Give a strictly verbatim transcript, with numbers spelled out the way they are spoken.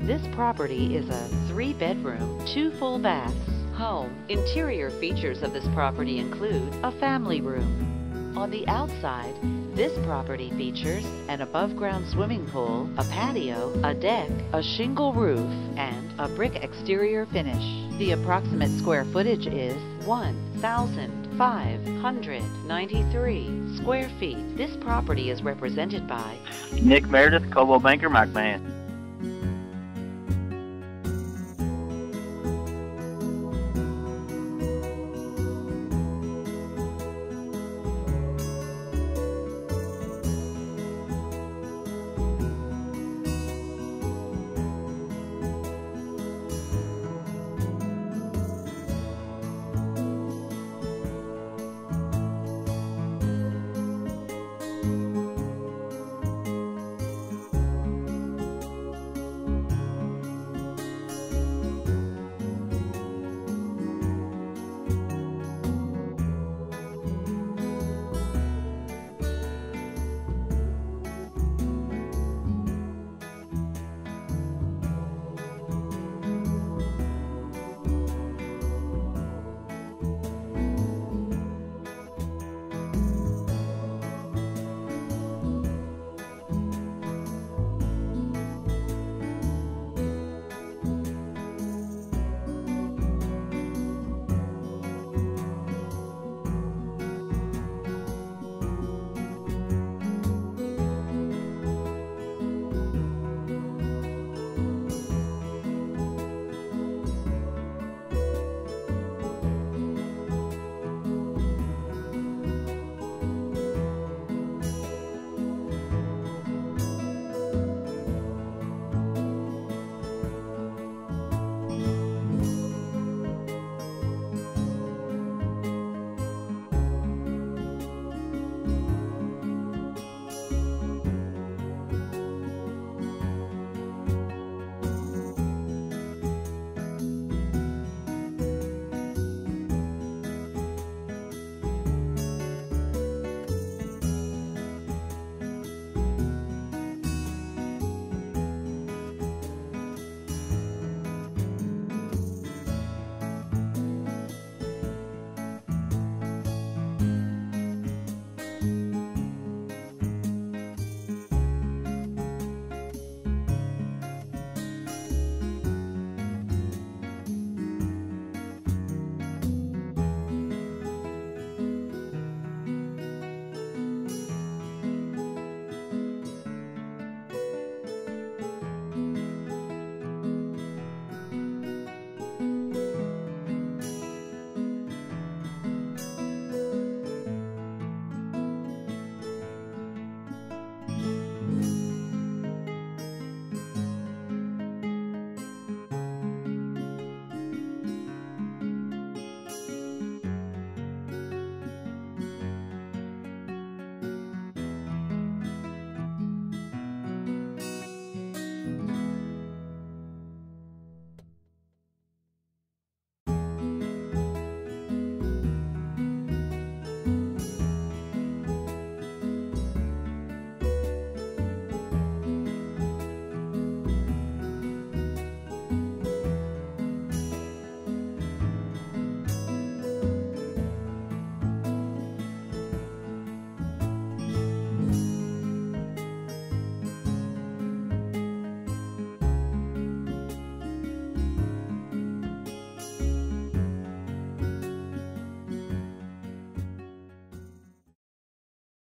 This property is a three-bedroom, two full baths home. Interior features of this property include a family room. On the outside, this property features an above-ground swimming pool, a patio, a deck, a shingle roof, and a brick exterior finish. The approximate square footage is one thousand five hundred ninety-three square feet. This property is represented by Nick Meredith, Coldwell Banker, McMahan.